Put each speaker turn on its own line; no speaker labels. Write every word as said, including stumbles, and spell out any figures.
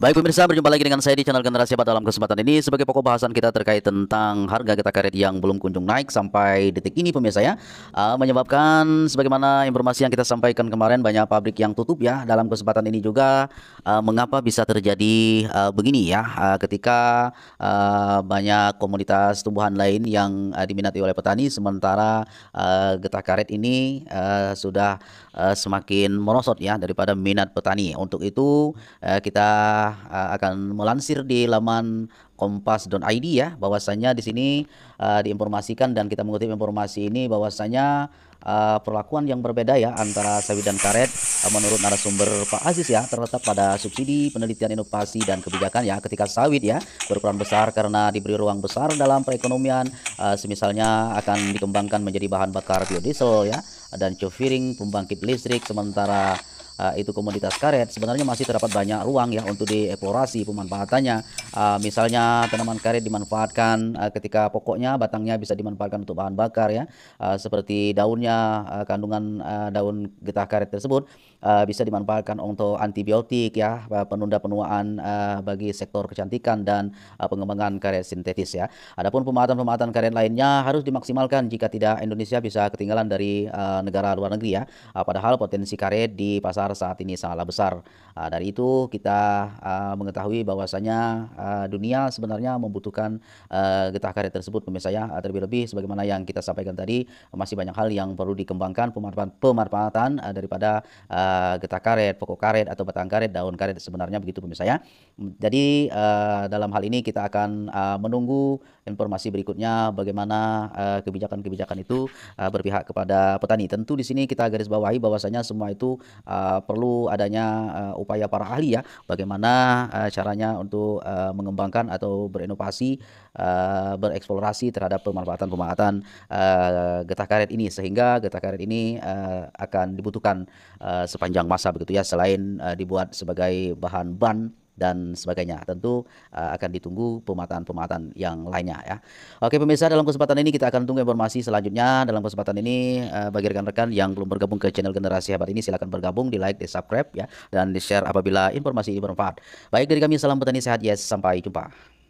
Baik pemirsa, berjumpa lagi dengan saya di channel Generasi Hebat. Dalam kesempatan ini sebagai pokok bahasan kita terkait tentang harga getah karet yang belum kunjung naik sampai detik ini pemirsa ya, uh, menyebabkan sebagaimana informasi yang kita sampaikan kemarin banyak pabrik yang tutup ya. Dalam kesempatan ini juga uh, mengapa bisa terjadi uh, begini ya, uh, ketika uh, banyak komoditas tumbuhan lain yang uh, diminati oleh petani, sementara uh, getah karet ini uh, sudah uh, semakin merosot ya daripada minat petani. Untuk itu uh, kita uh, akan melansir di laman kompas dot i d ya, bahwasanya di sini uh, diinformasikan dan kita mengutip informasi ini bahwasanya uh, perlakuan yang berbeda ya antara sawit dan karet uh, menurut narasumber Pak Aziz ya, terletak pada subsidi penelitian inovasi dan kebijakan ya. Ketika sawit ya berperan besar karena diberi ruang besar dalam perekonomian, uh, semisalnya akan dikembangkan menjadi bahan bakar biodiesel ya dan co-firing pembangkit listrik, sementara Uh, itu komoditas karet sebenarnya masih terdapat banyak ruang ya untuk dieksplorasi pemanfaatannya. Uh, misalnya tanaman karet dimanfaatkan uh, ketika pokoknya batangnya bisa dimanfaatkan untuk bahan bakar ya, uh, seperti daunnya, uh, kandungan uh, daun getah karet tersebut uh, bisa dimanfaatkan untuk antibiotik ya, uh, penunda penuaan uh, bagi sektor kecantikan dan uh, pengembangan karet sintetis ya. Adapun pemanfaatan-pemanfaatan karet lainnya harus dimaksimalkan, jika tidak Indonesia bisa ketinggalan dari uh, negara luar negeri ya. Uh, padahal potensi karet di pasar saat ini sangatlah besar. Uh, dari itu kita uh, mengetahui bahwasanya uh, dunia sebenarnya membutuhkan uh, getah karet tersebut pemirsa ya. Uh, terlebih-lebih sebagaimana yang kita sampaikan tadi, masih banyak hal yang perlu dikembangkan pemanfaatan, pemanfaatan uh, daripada uh, getah karet, pokok karet atau batang karet, daun karet sebenarnya begitu pemirsa ya. Jadi uh, dalam hal ini kita akan uh, menunggu informasi berikutnya bagaimana uh, kebijakan-kebijakan itu uh, berpihak kepada petani. Tentu di sini kita garis bawahi bahwasanya semua itu uh, perlu adanya uh, upaya para ahli ya, bagaimana uh, caranya untuk uh, mengembangkan atau berinovasi, uh, bereksplorasi terhadap pemanfaatan-pemanfaatan uh, getah karet ini, sehingga getah karet ini uh, akan dibutuhkan uh, sepanjang masa begitu ya, selain uh, dibuat sebagai bahan ban dan sebagainya. Tentu uh, akan ditunggu pemanfaatan-pemanfaatan yang lainnya ya. Oke pemirsa, dalam kesempatan ini kita akan tunggu informasi selanjutnya. Dalam kesempatan ini uh, bagi rekan-rekan yang belum bergabung ke channel Generasi Hebat ini, silakan bergabung, di like, di subscribe ya, dan di share apabila informasi ini bermanfaat. Baik, dari kami salam petani sehat, yes, sampai jumpa.